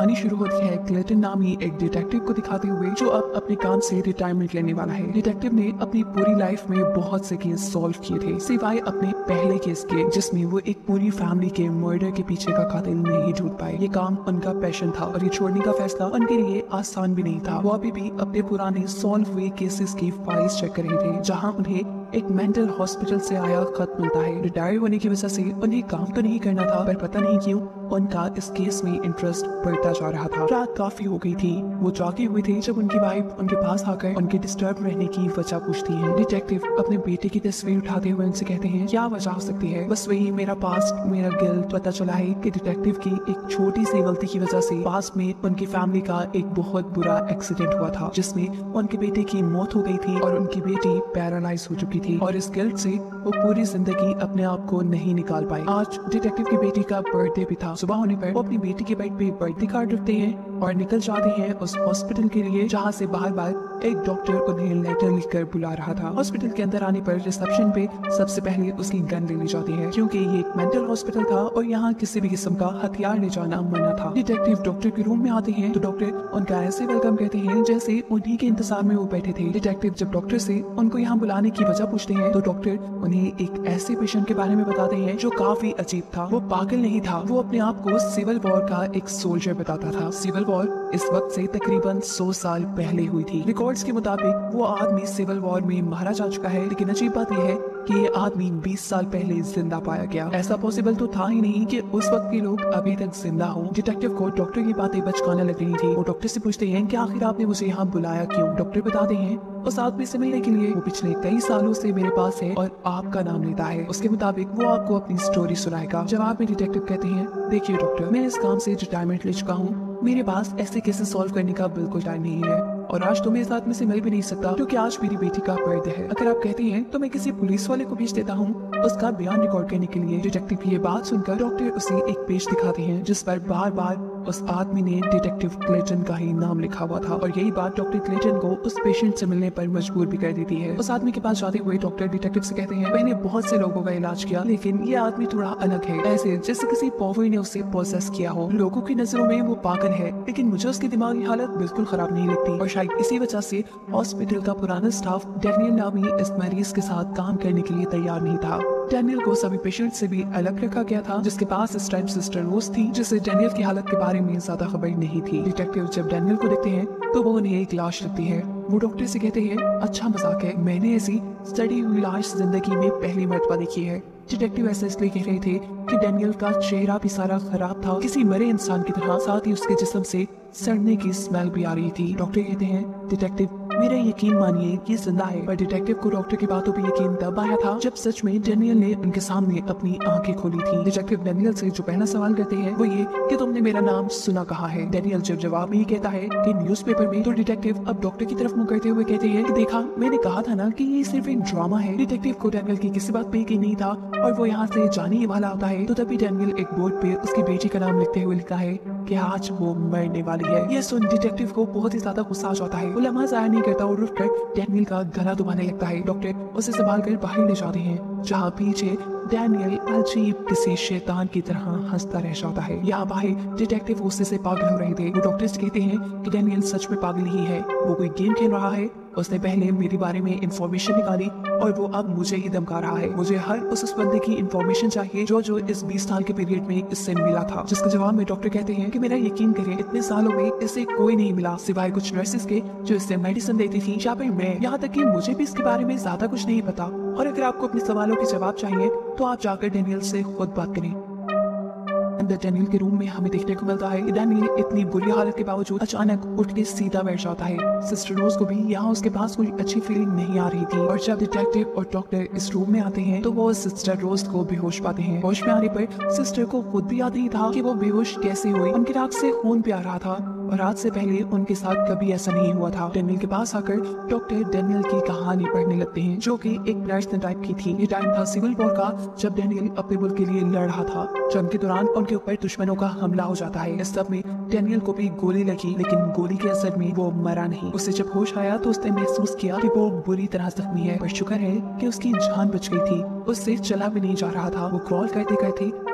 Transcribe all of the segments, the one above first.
कहानी शुरू होती है क्लेटन नामी एक डिटेक्टिव को दिखाते हुए जो अब अपने काम से रिटायरमेंट लेने वाला है। डिटेक्टिव ने अपनी पूरी लाइफ में बहुत से केस सॉल्व किए थे सिवाय अपने पहले केस के जिसमें वो एक पूरी फैमिली के मर्डर के पीछे का कातिल नहीं ढूंढ पाए। ये काम उनका पैशन था और ये छोड़ने का फैसला उनके लिए आसान भी नहीं था। वो अभी भी अपने पुराने सॉल्व हुए केसेस की फाइल्स चेक कर रहे थे जहाँ उन्हें एक मेंटल हॉस्पिटल से आया खत मिलता है। रिटायर होने की वजह से उन्हें काम तो नहीं करना था पर पता नहीं क्यों उनका इस केस में इंटरेस्ट बढ़ता जा रहा था। रात काफी हो गई थी, वो जागे हुए थे जब उनकी वाइफ उनके पास आकर उनके डिस्टर्ब रहने की वजह पूछती है। डिटेक्टिव अपने बेटे की तस्वीर उठाते हुए उनसे कहते हैं क्या वजह हो सकती है। बस वही मेरा पास्ट, मेरा गिल्ट। पता चला है कि डिटेक्टिव की एक छोटी सी गलती की वजह से पास में उनकी फैमिली का एक बहुत बुरा एक्सीडेंट हुआ था जिसमें उनके बेटे की मौत हो गई थी और उनकी बेटी पैरालाइज हो चुकी थी और इस गिल्ट से वो पूरी जिंदगी अपने आप को नहीं निकाल पाए। आज डिटेक्टिव की बेटी का बर्थडे भी था। सुबह होने पर वो अपनी बेटी के बेड पे बर्थडे कार्ड रखते हैं और निकल जाते हैं उस हॉस्पिटल के लिए जहाँ से बाहर बाहर एक डॉक्टर उन्हें लेटर लिखकर बुला रहा था। हॉस्पिटल के अंदर आने पर रिसेप्शन पे सबसे पहले उसकी गन ले ली जाती है क्योंकि ये एक मेंटल हॉस्पिटल था और यहाँ किसी भी किस्म का हथियार ले जाना मना था। डिटेक्टिव डॉक्टर के रूम में आते हैं तो डॉक्टर उनका ऐसे वेलकम कहते हैं जैसे उन्हीं के इंतजार में वो बैठे थे। डिटेक्टिव जब डॉक्टर से उनको यहाँ बुलाने की वजह पूछते हैं तो डॉक्टर उन्हें एक ऐसे पेशेंट के बारे में बताते हैं जो काफी अजीब था। वो पागल नहीं था, वो अपने आप को सिविल वॉर का एक सोल्जर बताता था। सिविल वॉर इस वक्त से तकरीबन 100 साल पहले हुई थी। रिकॉर्ड्स के मुताबिक वो आदमी सिविल वॉर में मारा जा चुका है लेकिन अजीब बात यह है कि ये आदमी 20 साल पहले जिंदा पाया गया। ऐसा पॉसिबल तो था ही नहीं कि उस वक्त के लोग अभी तक जिंदा हो। डिटेक्टिव को डॉक्टर की बातें बचकाना लग रही थी। वो डॉक्टर से पूछते हैं कि आखिर आपने मुझे यहाँ बुलाया क्यों। डॉक्टर बताते हैं उस आदमी से मिलने के लिए वो पिछले कई सालों से मेरे पास है और आपका नाम लेता है। उसके मुताबिक वो आपको अपनी स्टोरी सुनाएगा। जवाब में डिटेक्टिव कहते हैं देखिए डॉक्टर, मैं इस काम से रिटायरमेंट ले चुका हूँ। मेरे पास ऐसे केसेस सॉल्व करने का बिल्कुल टाइम नहीं है और आज तो मैं इस आदमी से मिल भी नहीं सकता क्योंकि आज मेरी बेटी का बर्थडे है। अगर आप कहते हैं तो मैं किसी पुलिस वाले को भेज देता हूँ उसका बयान रिकॉर्ड करने के लिए। डिटेक्टिव की ये बात सुनकर डॉक्टर उसे एक पेज दिखाते हैं जिस पर बार बार उस आदमी ने डिटेक्टिव क्लेटन का ही नाम लिखा हुआ था और यही बात डॉक्टर क्लेटन को उस पेशेंट से मिलने पर मजबूर भी कर देती है। उस आदमी के पास जाते हुए डॉक्टर डिटेक्टिव से कहते हैं मैंने बहुत से लोगों का इलाज किया लेकिन ये आदमी थोड़ा अलग है, ऐसे जैसे किसी पॉवर ने उसे पोसेस किया हो। लोगों की नजरों में वो पागल है लेकिन मुझे उसकी दिमागी हालत बिल्कुल खराब नहीं लगती और शायद इसी वजह से हॉस्पिटल का पुराना स्टाफ डैनियल नामी इस मरीज के साथ काम करने के लिए तैयार नहीं था। डैनियल को सभी पेशेंट से भी अलग रखा गया था जिसके पास इस टाइम सिस्टर रोज थी जिसे डैनियल की हालत के बारे में ज्यादा खबर नहीं थी। डिटेक्टिव जब डैनियल को देखते हैं तो वो उन्हें एक लाश लगती है। वो डॉक्टर से कहते हैं अच्छा मजाक है, मैंने ऐसी सड़ी हुई लाश जिंदगी में पहली मर्तबा देखी है। डिटेक्टिव ऐसा इसलिए कह रहे थे कि डैनियल का चेहरा भी सारा खराब था किसी मरे इंसान की तरह, साथ ही उसके जिस्म से सड़ने की स्मेल भी आ रही थी। डॉक्टर कहते हैं डिटेक्टिव मेरा यकीन मानिए ये जिंदा है। पर डिटेक्टिव को डॉक्टर की बातों पे यकीन तब आया था जब सच में डैनियल ने उनके सामने अपनी आंखें खोली थी। डिटेक्टिव डैनियल से जो पहला सवाल करते हैं वो ये कि तुमने मेरा नाम सुना कहाँ है। डैनियल जब जवाब में ही कहता है कि न्यूज़पेपर में, तो डिटेक्टिव अब डॉक्टर की तरफ मुंह करते हुए कहते हैं कि देखा मैंने कहा था ना कि ये सिर्फ एक ड्रामा है। डिटेक्टिव को डैनियल की किसी बात पे यकीन नहीं था और वो यहाँ से जाने ही वाला होता है तो तभी डैनियल एक बोर्ड पे उसकी बेटी का नाम लिखते हुए लिखा है कि आज वो मरने वाली है। ये सुन डिटेक्टिव को बहुत ही ज्यादा गुस्सा आ जाता है। वो लम्हा जाया नहीं करता और उठकर डैनियल का गला दबाने लगता है। डॉक्टर उसे संभाल कर बाहर ले जाते हैं जहाँ पीछे डैनियल अजीब किसी शैतान की तरह हंसता रह जाता है। यहाँ बाहर डिटेक्टिव गुस्से से पागल हो रहे थे। वो डॉक्टर से कहते हैं कि डैनियल सच में पागल ही है, वो कोई गेम खेल रहा है। उसने पहले मेरे बारे में इंफॉर्मेशन निकाली और वो अब मुझे ही धमका रहा है। मुझे हर उस बंदे की इंफॉर्मेशन चाहिए जो इस 20 साल के पीरियड में इससे मिला था। जिसके जवाब में डॉक्टर कहते हैं कि मेरा यकीन करें इतने सालों में इससे कोई नहीं मिला सिवाय कुछ नर्सेस के जो इससे मेडिसिन देती थी या फिर मैं, यहाँ तक कि मुझे भी इसके बारे में ज्यादा कुछ नहीं पता। और अगर आपको अपने सवालों के जवाब चाहिए तो आप जाकर डैनियल से खुद बात करें। अंदर डैनियल के रूम में हमें देखने को मिलता है कि डैनियल इतनी बुरी हालत के बावजूद अचानक उठ के सीधा बैठ जाता है। सिस्टर रोज को भी यहाँ उसके पास कोई अच्छी फीलिंग नहीं आ रही थी और जब डिटेक्टिव और डॉक्टर इस रूम में आते हैं तो वो सिस्टर रोज को बेहोश पाते हैं। होश में आने पर सिस्टर को खुद भी याद नहीं था कि वो बेहोश कैसे हुई। उनकी नाक से खून भी आ रहा था और आज से पहले उनके साथ कभी ऐसा नहीं हुआ था। डैनियल के पास आकर डॉक्टर डैनियल की कहानी पढ़ने लगते हैं जो कि एक नर्स टाइप की थी। ये टाइम था सिविल वॉर का जब डैनियल अपने मुल्क के लिए लड़ रहा था। जंग के दौरान उनके ऊपर दुश्मनों का हमला हो जाता है। इस सब में डैनियल को भी गोली लगी लेकिन गोली के असर में वो मरा नहीं। उसे जब होश आया तो उसने महसूस किया कि वो बुरी तरह जख्मी है पर शुक्र है कि उसकी जान बच गई थी। उससे चला भी नहीं जा रहा था। वो क्रॉल करते करते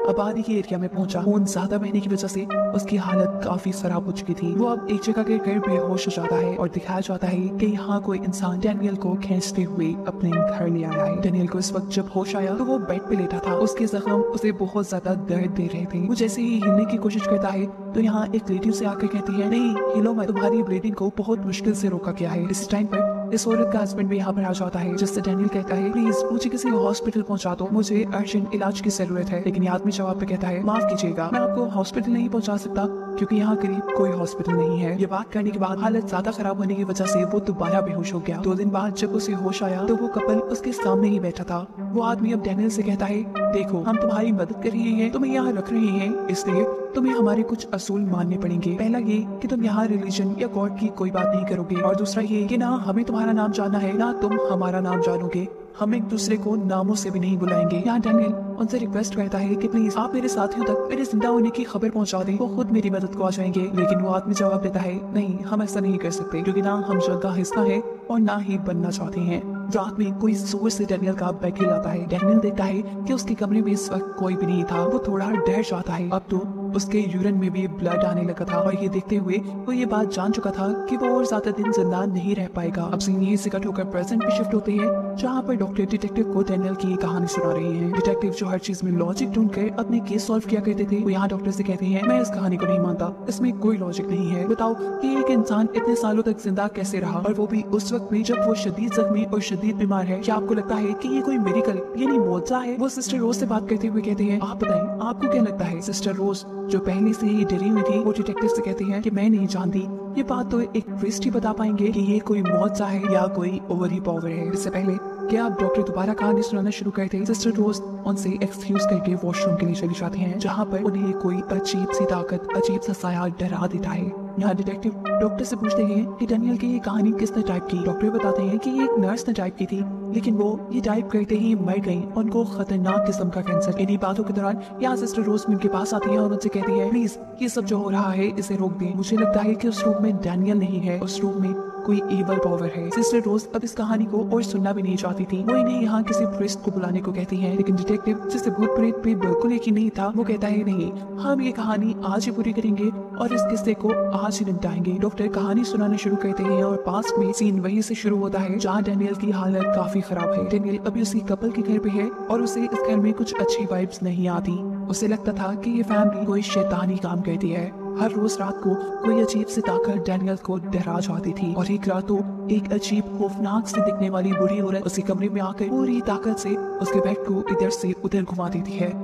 आबादी के एरिया में पहुंचा। खून ज्यादा बहने की वजह से उसकी हालत काफी खराब हो चुकी थी। वो अब एक जगह गिरकर बेहोश हो जाता है और दिखाया जाता है कि यहाँ कोई इंसान डैनियल को खींचते हुए अपने घर ले आया है। डैनियल को इस वक्त जब होश आया तो वो बेड पे लेटा था। उसके जख्म उसे बहुत ज्यादा दर्द दे रहे थे। वो जैसे ही हिलने की कोशिश करता है तो यहाँ एक लेडी उसे आकर कहती है, नहीं हिलो मत, तुम्हारी ब्लीडिंग को बहुत मुश्किल से रोका गया है। इस टाइम पर इस औरत का हस्बैंड भी यहाँ पर आ जाता है, जिससे डैनियल कहता है, प्लीज मुझे किसी हॉस्पिटल पहुंचा दो, मुझे अर्जेंट इलाज की जरूरत है। लेकिन ये आदमी जवाब पे कहता है, माफ कीजिएगा, मैं आपको हॉस्पिटल नहीं पहुंचा सकता क्योंकि यहाँ करीब कोई हॉस्पिटल नहीं है। ये बात करने के बाद हालत ज्यादा खराब होने की वजह से वो दोबारा बेहोश हो गया। 2 दिन बाद जब उसे होश आया तो वो कपल उसके सामने ही बैठा था। वो आदमी अब डैनियल से कहता है, देखो हम तुम्हारी मदद कर रहे हैं, तुम्हें यहाँ रख रहे हैं, इसलिए तुम्हें हमारे कुछ असूल मानने पड़ेंगे। पहला ये कि तुम यहाँ रिलीजन या गॉड की कोई बात नहीं करोगे, और दूसरा ये कि ना हमें तुम्हारा नाम जानना है ना तुम हमारा नाम जानोगे। हम एक दूसरे को नामों से भी नहीं बुलाएंगे। यहाँ डैनियल उनसे रिक्वेस्ट करता है कि प्लीज आप मेरे साथियों तक मेरे जिंदा होने की खबर पहुंचा दें, वो खुद मेरी मदद को आ जाएंगे। लेकिन वो आदमी जवाब देता है, नहीं हम ऐसा नहीं कर सकते क्योंकि ना हम जंग का हिस्सा है और ना ही बनना चाहते हैं। रात में कोई जोर से डैनियल का बैग हिलाता है। डैनियल देखता है कि उसके कमरे में इस वक्त कोई भी नहीं था। वो थोड़ा डर जाता है, अब तो उसके यूरिन में भी ब्लड आने लगा था और ये देखते हुए वो ये बात जान चुका था कि वो और ज्यादा दिन जिंदा नहीं रह पाएगा। अब सीन यही से कट होकर प्रेजेंट पे शिफ्ट होते हैं, जहाँ पर डॉक्टर डिटेक्टिव को डैनियल की कहानी सुना रही है। डिटेक्टिव जो हर चीज में लॉजिक ढूंढकर अपने केस सॉल्व किया करते थे, वो यहाँ डॉक्टर से कहते हैं, मैं इस कहानी को नहीं मानता, इसमें कोई लॉजिक नहीं है। बताओ कि एक इंसान इतने सालों तक जिंदा कैसे रहा, और वो भी उस वक्त में जब वो शदीद जख्मी और शदीद बीमार है। क्या आपको लगता है कि ये कोई मेडिकल यानी मौजज़ा है? वो सिस्टर रोज से बात करते हुए कहते हैं, आप बताएं आपको क्या लगता है? सिस्टर रोज जो पहले से ही डरी हुई थी, वो डिटेक्टिव से कहती हैं कि मैं नहीं जानती, ये बात तो एक ट्विस्ट ही बता पाएंगे कि ये कोई मौजज़ा है या कोई ओवर ही पावर है। इससे पहले क्या आप डॉक्टर दोबारा कहानी सुनाना शुरू करते हैं? सिस्टर रोज उनसे एक्सक्यूज करके वॉशरूम के लिए चली जाती हैं, जहाँ पर उन्हें कोई अजीब सी ताकत, अजीब सा साया डरा देता है। यहाँ डिटेक्टिव डॉक्टर से पूछते हैं कि डैनियल की ये कहानी किसने टाइप की। डॉक्टर बताते हैं कि ये एक नर्स ने टाइप की थी, लेकिन वो ये टाइप करते ही मर गई, उनको खतरनाक किस्म का कैंसर। इन्हीं बातों के दौरान यहाँ सिस्टर रोज उनके पास आती है और उनसे कहती है, प्लीज ये सब जो हो रहा है इसे रोक दें। मुझे लगता है कि उस रूम में डैनियल नहीं है, उस रूम में कोई एवल पावर है। सिस्टर रोज अब इस कहानी को और सुनना भी नहीं चाहती थी। वो इन्हें यहाँ किसी प्रीस्ट को बुलाने को कहती है, लेकिन डिटेक्टिव जिसे भूत प्रेत पे बिल्कुल यकीन नहीं था, वो कहता है, नहीं हम ये कहानी आज ही पूरी करेंगे और इस किस्से को आज ही निपटाएंगे। डॉक्टर कहानी सुनाना शुरू करते हैं और पास्ट में सीन वहीं से शुरू होता है जहाँ डैनियल की हालत काफी खराब है। डैनियल अभी उसी कपल के घर पे है और उसे इस घर में कुछ अच्छी वाइब्स नहीं आती। उसे लगता था कि ये फैमिली कोई शैतानी काम करती है। हर रोज रात को कोई अजीब सी ताकत डैनियल को डरा जाती थी, और एक रात तो एक अजीब खौफनाक से दिखने वाली बूढ़ी औरत उसी कमरे में आकर पूरी ताकत से उसके बेड को इधर से उधर घुमा देती है।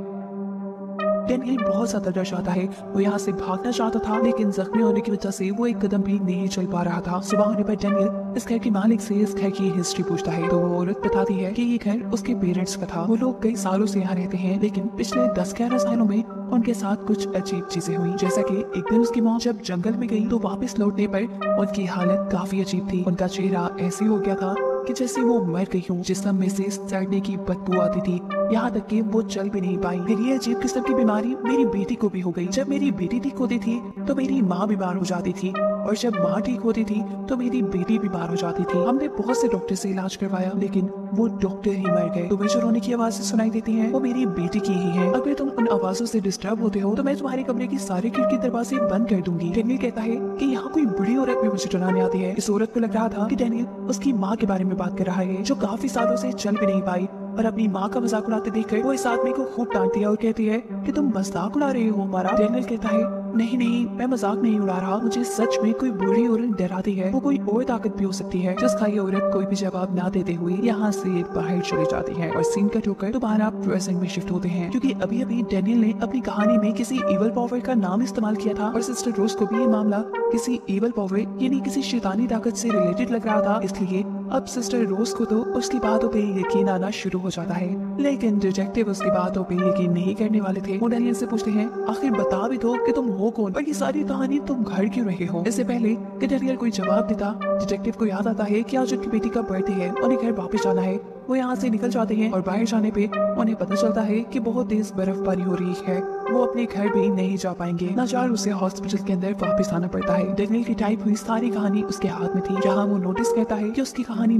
डैनियल बहुत ज्यादा डर जाता है। वो यहाँ से भागना चाहता था, लेकिन जख्मी होने की वजह से वो एक कदम भी नहीं चल पा रहा था। सुबह होने पर डैनियल इस घर के मालिक से इस घर की हिस्ट्री पूछता है, तो वो औरत बताती है कि ये घर उसके पेरेंट्स का था। वो लोग कई सालों से यहाँ रहते हैं, लेकिन पिछले 10-11 सालों में उनके साथ कुछ अजीब चीजें हुई। जैसा कि एक दिन उसकी मॉम जब जंगल में गई तो वापस लौटने पर उनकी हालत काफी अजीब थी। उनका चेहरा ऐसे हो गया था कि जैसे वो मर गई हूँ। जिस्म में से सड़ने की बदबू आती थी, यहाँ तक कि वो चल भी नहीं पाई। फिर ये अजीब किस्म की बीमारी मेरी बेटी को भी हो गई। जब मेरी बेटी ठीक होती थी तो मेरी माँ बीमार हो जाती थी, और जब माँ ठीक होती थी तो मेरी बेटी बीमार हो जाती थी। हमने बहुत से डॉक्टर से इलाज करवाया, लेकिन वो डॉक्टर ही मर गए। तुम्हें जो रोने की आवाज़ें सुनाई देती हैं वो मेरी बेटी की ही है। अगर तुम उन आवाजों से डिस्टर्ब होते हो तो मैं तुम्हारे कमरे की सारे खिड़की दरवाजे बंद कर दूंगी। डैनियल कहता है कि यहाँ कोई बड़ी औरत भी मुझे डराने आती है। इस औरत को लग रहा था कि डैनियल उसकी माँ के बारे में बात कर रहा है, जो काफी सालों से चल भी नहीं पाई, और अपनी माँ का मजाक उड़ाते देखकर वो इस आदमी को खूब डांटती है और कहती है कि तुम मजाक उड़ा रहे हो हमारा। डैनियल कहता है, नहीं नहीं मैं मजाक नहीं उड़ा रहा, मुझे सच में कोई बूढ़ी औरत डराती है, वो कोई और ताकत भी हो सकती है। जिसका ये औरत कोई भी जवाब ना देते हुए यहाँ से बाहर चली जाती है, और सीन कट होकर दोबारा प्रेजेंट में शिफ्ट होते हैं, क्योंकि अभी अभी डैनियल ने अपनी कहानी में किसी एवल पावर का नाम इस्तेमाल किया था, और सिस्टर रोज को भी ये मामला किसी एवल पावर यानी किसी शैतानी ताकत से रिलेटेड लग रहा था। इसलिए अब सिस्टर रोज को तो उसकी बातों पे यकीन आना शुरू हो जाता है, लेकिन डिटेक्टिव उसकी बातों पे यकीन नहीं करने वाले थे। वो डैनियल से पूछते हैं, आखिर बता भी दो कि तुम हो कौन, और ये सारी कहानी तुम घर क्यों रहे हो? इससे पहले कि डैनियल कोई जवाब देता, डिटेक्टिव को याद आता है कि आज उनकी बेटी का बर्थडे है, उन्हें घर वापस जाना है। वो यहाँ से निकल जाते हैं और बाहर जाने पे उन्हें पता चलता है कि बहुत तेज बर्फबारी हो रही है। वो अपने घर भी नहीं जा पाएंगे। नाचार उसे हॉस्पिटल के अंदर वापस आना पड़ता है। डैनियल की टाइप हुई सारी कहानी उसके हाथ में थी, जहाँ वो नोटिस करता है कि उसकी कहानी में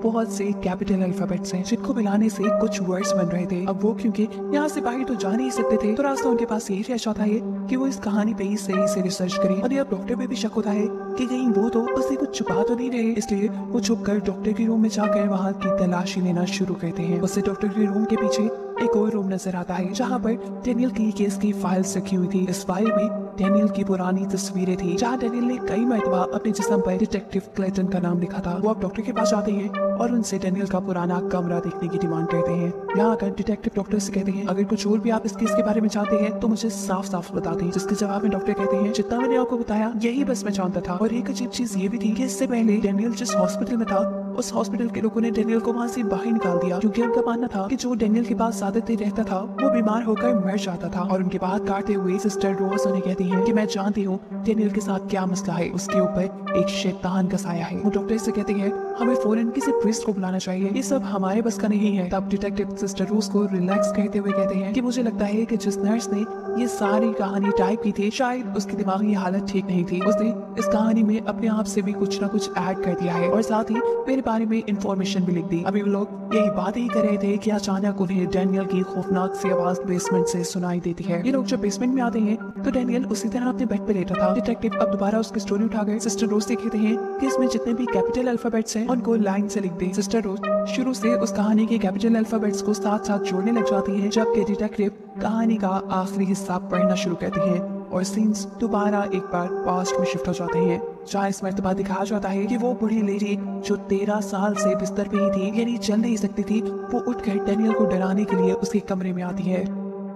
बहुत से कैपिटल अल्फाबेट्स हैं जिनको मिलाने से कुछ वर्ड्स बन रहे थे। अब वो क्योंकि यहाँ से बाहर तो जा नहीं सकते थे, तो रास्ता उनके पास यही रह जाता है कि वो इस कहानी पे ही सही से रिसर्च करें। और अब डॉक्टर पे भी शक होता है कि कहीं वो तो उससे कुछ छुपा तो नहीं रहे, इसलिए वो छुप कर डॉक्टर के रूम में जाकर वहाँ की तलाशी लेना शुरू करते हैं। उससे डॉक्टर के रूम के पीछे एक और रूम नजर आता है जहाँ पर डेनियल की केस की फाइल्स रखी हुई थी। इस फाइल में डेनियल की पुरानी तस्वीरें थी जहाँ डेनियल ने कई मरतबा अपने जिस्म पर डिटेक्टिव क्लेटन का नाम लिखा था। वो अब डॉक्टर के पास जाते हैं और उनसे डेनियल का पुराना कमरा देखने की डिमांड करते हैं। यहाँ आकर डिटेक्टिव डॉक्टर से कहते हैं अगर कुछ और भी आप इस केस के बारे में जानते हैं तो मुझे साफ साफ बता दें। जिसके जवाब में डॉक्टर कहते हैं जितना मैंने आपको बताया यही बस मैं जानता था। और एक अजीब चीज ये भी थी कि इससे पहले डेनियल जिस हॉस्पिटल में था उस हॉस्पिटल के लोगों ने डेनियल को वहाँ से बाहर निकाल दिया, क्योंकि उनका मानना था कि जो डेनियल के पास ज्यादा देर रहता था वो बीमार होकर मर जाता था। और उनके बात काटते हुए सिस्टर रोज उन्हें कहती हैं कि मैं जानती हूँ डेनियल के साथ क्या मसला है, उसके ऊपर एक शैतान का साया है। वो डॉक्टर से कहती है हमें फौरन किसी प्रीस्ट को बुलाना चाहिए, ये सब हमारे बस का नहीं है। तब डिटेक्टिव सिस्टर रोज को रिलैक्स करते हुए कहते हैं कि मुझे लगता है कि जिस नर्स ने ये सारी कहानी टाइप की थी शायद उसकी दिमागी हालत ठीक नहीं थी। उसने इस कहानी में अपने आप से भी कुछ ना कुछ ऐड कर दिया है और साथ ही मेरे बारे में इंफॉर्मेशन भी लिख दी। अभी वो लोग यही बात ही कर रहे थे कि अचानक उन्हें डेनियल की खौफनाक सी आवाज बेसमेंट से सुनाई देती है। ये लोग जब बेसमेंट में आते हैं तो डेनियल उसी तरह अपने बेड पे लेटा था। डिटेक्टिव अब दोबारा उसकी स्टोरी उठाकर सिस्टर रोज से कहते हैं कि इसमें जितने भी कैपिटल अल्फाबेट्स हैं उनको लाइन से लिख दे। सिस्टर रोज शुरू से उस कहानी के कैपिटल अल्फाबेट्स को साथ साथ जोड़ने लग जाती है, जबकि डिटेक्टिव कहानी का आखिरी हिस्सा पढ़ना शुरू करती है और सीन्स दोबारा एक बार पास्ट में शिफ्ट हो जाते हैं, जहाँ इस मर्तबा दिखाया जाता है कि वो बूढ़ी लेडी जो 13 साल से बिस्तर पे ही थी, यानी चल नहीं सकती थी, वो उठकर डेनियल को डराने के लिए उसके कमरे में आती है।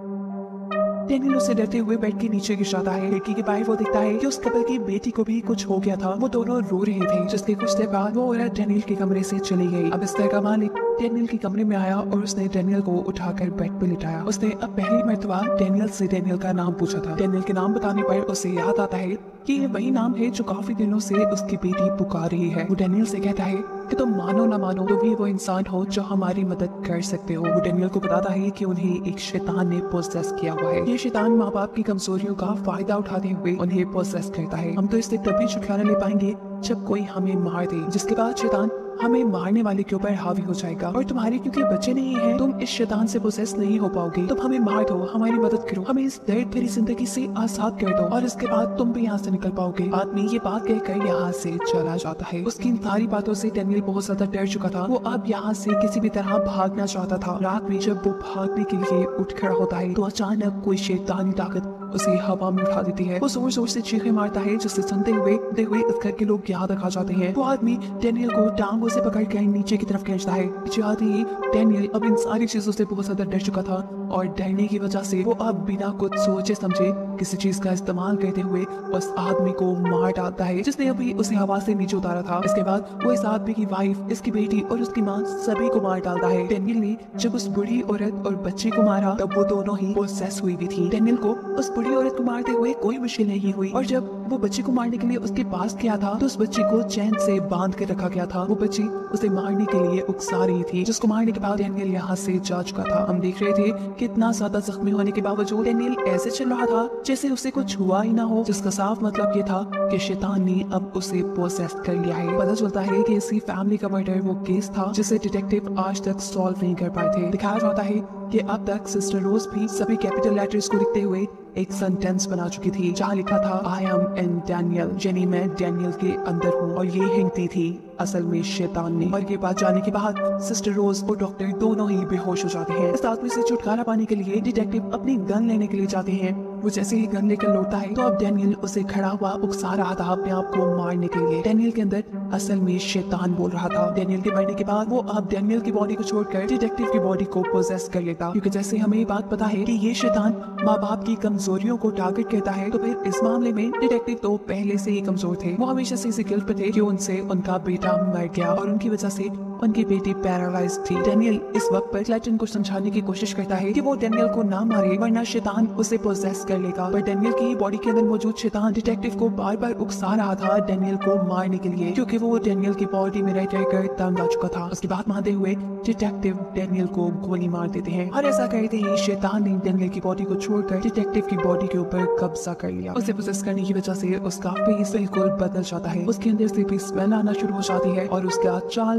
डेनियल उससे डरते हुए बेड के नीचे गिर जाता है। खिड़की के बाहर वो दिखता है कि उस कपल की बेटी को भी कुछ हो गया था। वो दोनों रो रहे थे, जिसके कुछ देर बाद वो औरत डेनियल के कमरे से चली गई। अब बिस्तर का मालिक डेनियल के कमरे में आया और उसने डेनियल को उठाकर बेड पे लिटाया। उसने अब पहली मर्तबा डेनियल से डेनियल का नाम पूछा था। डेनियल के नाम बताने पर उसे याद आता है कि ये वही नाम है जो काफी दिनों से उसकी बेटी पुकार रही है। वो डेनियल से कहता है कि तुम मानो ना मानो तो भी वो इंसान हो जो हमारी मदद कर सकते हो। वो डेनियल को बताता है कि उन्हें एक शैतान ने पोसेस किया हुआ है। ये शैतान माँ बाप की कमजोरियों का फायदा उठाते हुए उन्हें पोसेस करता है। हम तो इससे तभी छुटकारा ले पाएंगे जब कोई हमें मार दे, जिसके बाद शैतान हमें मारने वाले के ऊपर हावी हो जाएगा। और तुम्हारे क्योंकि बच्चे नहीं हैं, तुम इस शैतान से पोसेस नहीं हो पाओगे। तुम हमें मार दो, हमारी मदद करो, हमें इस दर्द भरी जिंदगी से आजाद कर दो और इसके बाद तुम भी यहाँ से निकल पाओगे। आदमी ये बात कहकर यहाँ से चला जाता है। उसकी इन सारी बातों से डेनियल बहुत ज्यादा डर चुका था। वो अब यहाँ से किसी भी तरह भागना चाहता था। रात में जब वो भागने के लिए उठ खड़ा होता है तो अचानक कोई शैतानी ताकत उसे हवा में उठा देती है। वो जोर जोर से चीखें मारता है, जिससे सुनते हुए इस घर के लोग यहाँ तक आ जाते हैं। वो आदमी डेनियल को टांगों से पकड़कर नीचे की तरफ खींचता है। पीछे आते ही डेनियल अब इन सारी चीजों से बहुत ज्यादा डर चुका था और डरने की वजह से वो अब बिना कुछ सोचे समझे किसी चीज का इस्तेमाल करते हुए उस आदमी को मार डालता है जिसने अभी उसे हवा से नीचे उतारा था। इसके बाद वो इस आदमी की वाइफ, इसकी बेटी और उसकी माँ सभी को मार डालता है। डेनियल ने जब उस बुढ़ी औरत और बच्चे को मारा तब वो दोनों ही पोसेस हुई भी थी। डेनियल को उस बुढ़ी औरत को मारते हुए कोई मुश्किल नहीं हुई और जब वो बच्चे को मारने के लिए उसके पास गया था तो उस बच्चे को चैन से बांध के रखा गया था। वो बच्ची उसे मारने के लिए उकसा रही थी, जिसको मारने के बाद डेनियल यहाँ से जा चुका था। हम देख रहे थे कि इतना ज्यादा जख्मी होने के बावजूद डेनियल ऐसे चल रहा था जैसे उसे कुछ हुआ ही ना हो, जिसका साफ मतलब ये था कि शैतान ने अब उसे पोसेस कर लिया है। पता चलता है कि इसी फैमिली का मर्डर वो केस था जिसे डिटेक्टिव आज तक सॉल्व नहीं कर पाए थे। दिखाया जाता है कि अब तक सिस्टर रोज भी सभी कैपिटल लेटर्स को लिखते हुए एक सेंटेंस बना चुकी थी जहाँ लिखा था आई एम इन डैनियल, यानी मैं डैनियल के अंदर हूँ। और ये हिंटती थी असल में शैतान ने। और ये बात जाने के बाद सिस्टर रोज और डॉक्टर दोनों ही बेहोश हो जाते हैं। इस आदमी से छुटकारा पाने के लिए डिटेक्टिव अपनी गन लेने के लिए जाते हैं। वो जैसे ही गन लेकर लौटता है तो अब डैनियल उसे खड़ा हुआ उकसा रहा था अपने आप को मारने के लिए। डैनियल के अंदर असल में शैतान बोल रहा था। डैनियल के मरने के बाद वो अब डैनियल की बॉडी को छोड़कर डिटेक्टिव की बॉडी को पोजेस कर लेता, क्योंकि जैसे हमें ये बात पता है कि ये शैतान माँ बाप की कमजोरियों को टारगेट करता है, तो फिर इस मामले में डिटेक्टिव तो पहले से ही कमजोर थे। वो हमेशा से इसी गिल्ट पे थे कि उनसे उनका बेटा मर गया और उनकी वजह से उनकी बेटी पैरालाइज थी। डैनियल इस वक्त पर क्लेटन को समझाने की कोशिश करता है कि वो डैनियल को ना मारे वरना शैतान उसे पोजेस कर लेगा। पर डैनियल की बॉडी के अंदर मौजूद शैतान डिटेक्टिव को बार बार उकसा रहा था डैनियल को मारने के लिए, क्योंकि वो डैनियल की बॉडी में रह कर तंग आ चुका था। उसकी बात मानते हुए डिटेक्टिव डैनियल को गोली मार देते हैं और ऐसा करते ही शैतान ने डैनियल की बॉडी को छोड़कर डिटेक्टिव की बॉडी के ऊपर कब्जा कर लिया। उसे पोजेस करने की वजह से उसका फेस बिल्कुल बदल जाता है, उसके अंदर से भी स्मेल आना शुरू हो जाती है और उसका चाल चलन भी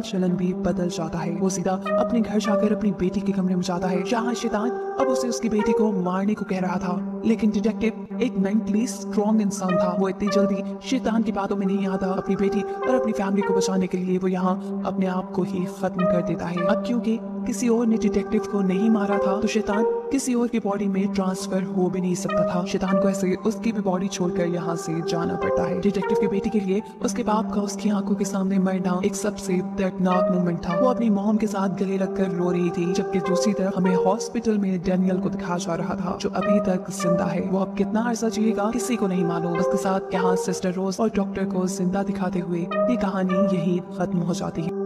भी बदल जाता है। वो सीधा अपने घर जाकर अपनी बेटी के कमरे में जाता है जहाँ शैतान अब उसे उसकी बेटी को मारने को कह रहा था। लेकिन डिटेक्टिव एक मेंटली स्ट्रॉन्ग इंसान था। वो इतनी जल्दी शैतान की बातों में नहीं आता। अपनी बेटी और अपनी फैमिली को बचाने के लिए वो यहाँ अपने आप को ही खत्म कर देता है। अब क्योंकि किसी और ने डिटेक्टिव को नहीं मारा था तो शैतान किसी और की बॉडी में ट्रांसफर हो भी नहीं सकता था। शैतान को ऐसे उसकी भी बॉडी छोड़कर यहाँ से जाना पड़ता है। डिटेक्टिव की बेटी के लिए उसके बाप का उसकी आंखों के सामने मरना एक सबसे दर्दनाक मोमेंट था। वो अपनी मॉम के साथ गले लगकर रो रही थी, जबकि दूसरी तरफ हमें हॉस्पिटल में डैनियल को दिखाया जा रहा था जो अभी तक जिंदा है। वो अब कितना अर्सा जिएगा किसी को नहीं मालूम। उसके साथ यहाँ सिस्टर रोज और डॉक्टर को जिंदा दिखाते हुए ये कहानी यही खत्म हो जाती है।